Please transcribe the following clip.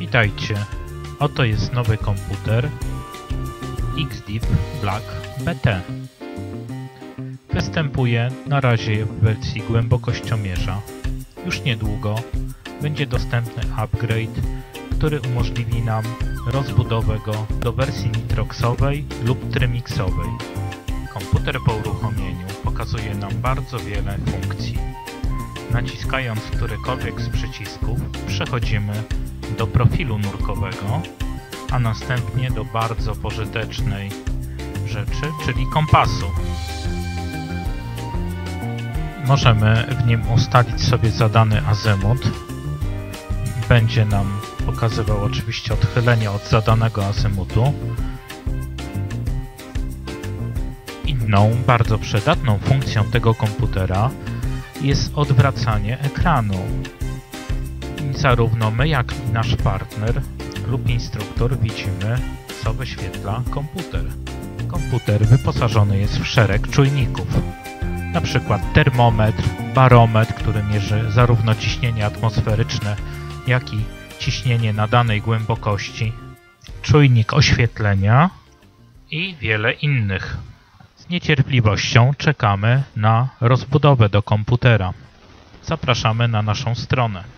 Witajcie, oto jest nowy komputer XDeep Black BT. Występuje na razie w wersji głębokościomierza. Już niedługo będzie dostępny upgrade, który umożliwi nam rozbudowę go do wersji nitroxowej lub trimixowej. Komputer po uruchomieniu pokazuje nam bardzo wiele funkcji. Naciskając którykolwiek z przycisków przechodzimy do profilu nurkowego, a następnie do bardzo pożytecznej rzeczy, czyli kompasu. Możemy w nim ustalić sobie zadany azymut. Będzie nam pokazywał oczywiście odchylenie od zadanego azymutu. Inną, bardzo przydatną funkcją tego komputera jest odwracanie ekranu. I zarówno my, jak i nasz partner lub instruktor widzimy, co wyświetla komputer. Komputer wyposażony jest w szereg czujników, na przykład termometr, barometr, który mierzy zarówno ciśnienie atmosferyczne, jak i ciśnienie na danej głębokości, czujnik oświetlenia i wiele innych. Z niecierpliwością czekamy na rozbudowę do komputera. Zapraszamy na naszą stronę.